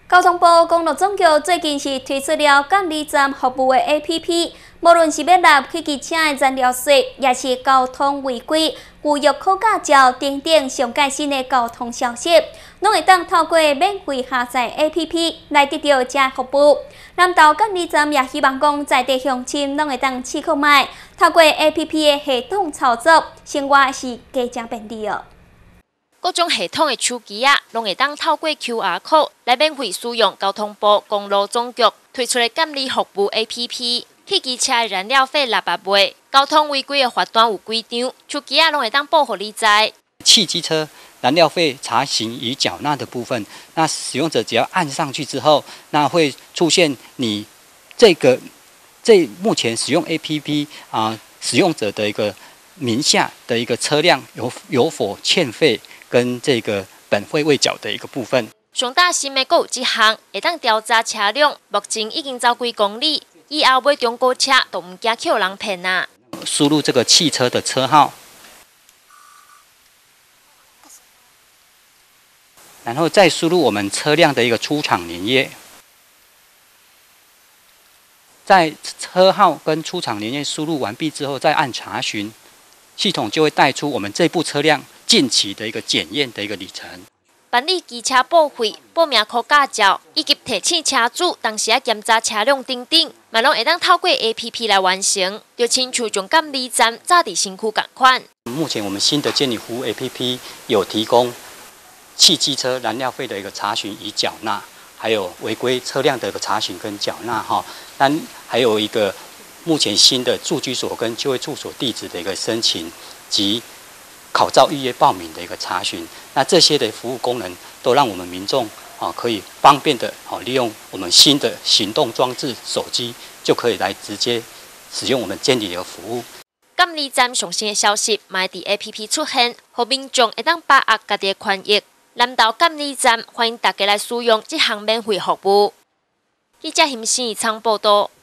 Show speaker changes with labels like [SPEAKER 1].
[SPEAKER 1] 交通部公路总局最近是推出了监理站服务的 APP， 无论是要纳汽机车的燃料税，也是交通违规、逾越考驾照等等上界新的交通消息，拢会当透过免费下载 APP 来得到这服务。南投监理站也希望讲在地乡亲拢会当试看卖，透过 APP 的系统操作，生活是加正便利哦。
[SPEAKER 2] 各种系统的手机啊，拢会当透过 QR code 来免费使用交通部公路总局推出的监理服务 APP。汽机车的燃料费600块，交通违规的罚单有几张，手机啊拢会当报互你知。
[SPEAKER 3] 汽机车燃料费查询与缴纳的部分，那使用者只要按上去之后，那会出现你目前使用 APP 使用者的一个名下的一个车辆有否欠费。 跟这个本费未缴的一个部分。
[SPEAKER 2] 上大新的阁有一项，会当调查车辆，目前已经走几公里，以后买中古车都唔惊去有人骗啊。
[SPEAKER 3] 输入这个汽车的车号，然后再输入我们车辆的一个出厂年月，在车号跟出厂年月输入完毕之后，再按查询，系统就会带出我们这部车辆 近期的一个检验的一个里程，
[SPEAKER 2] 办理机车报废、报名考驾照，以及提醒车主当时检查车辆等等，嘛拢会当透过 APP 来完成，就亲像从监理站早伫身躯同款。
[SPEAKER 3] 目前我们新的监理服务 APP 有提供汽机车燃料费的一个查询与缴纳，还有违规车辆的一个查询跟缴纳哈，但还有一个目前新的住居所跟就业处所地址的一个申请及 考照预约报名的一个查询，那这些的服务功能都让我们民众可以方便的利用我们新的行动装置手机，就可以来直接使用我们监理的服务。
[SPEAKER 2] 监理站上新的消息，卖伫 APP 出现，互民众会当把握家己的权益。南投监理站欢迎大家来使用这项免费服务。记者邢新义昌报道。